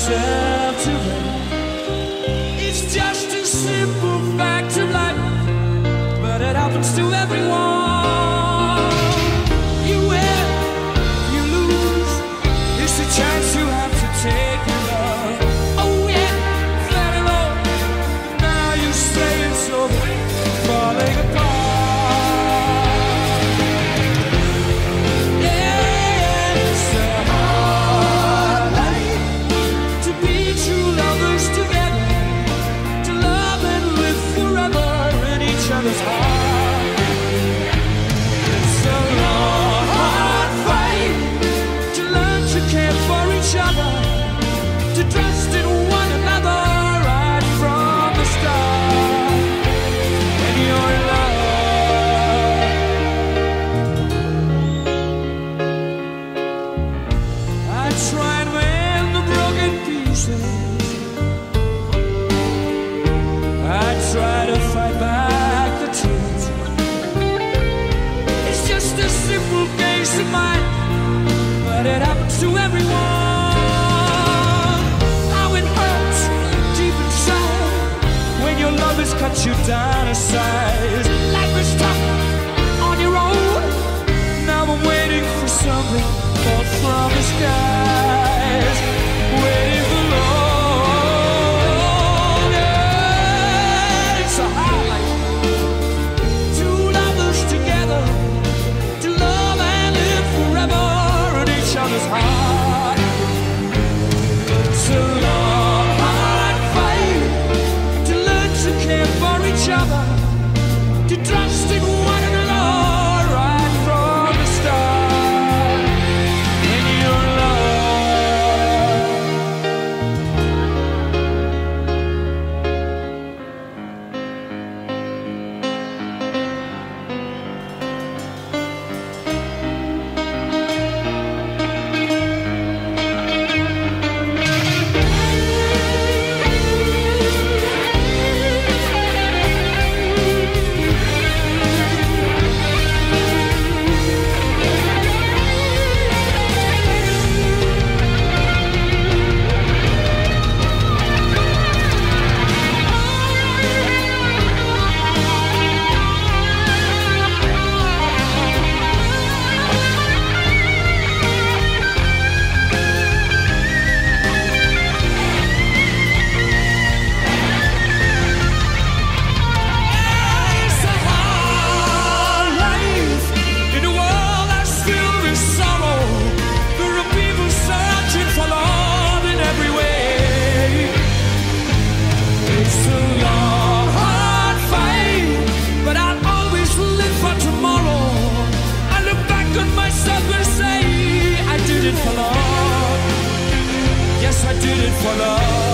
yourself to them. It's just a simple fact of life, but it happens to everyone. You win, you lose. It's a chance you have to take with love. Oh yeah, very low. Now you say it's over, falling apart. Other's heart. It's a long, hard fight to learn to care for each other, to trust in one another right from the start. And your love, I try and mend the broken pieces. I try to fight back. It's just a simple case of mine, but it happens to everyone. How it hurts deep inside when your love has cut you down to size. Life is tough on your own. Now I'm waiting for something fall from the skies, waiting for love. Other's heart. It's a long, hard fight to learn to care for each other, to trust in one another right from the start. In your I did it for love.